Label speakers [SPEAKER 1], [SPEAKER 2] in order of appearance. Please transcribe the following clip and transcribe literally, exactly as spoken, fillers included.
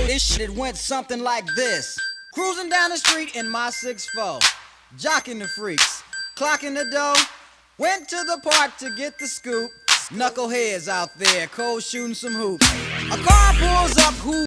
[SPEAKER 1] this shit went something like this. Cruising down the street in my six four, jocking the freaks, clocking the dough. Went to the park to get the scoop. Knuckleheads out there, cold shooting some hoops. A car pulls up, who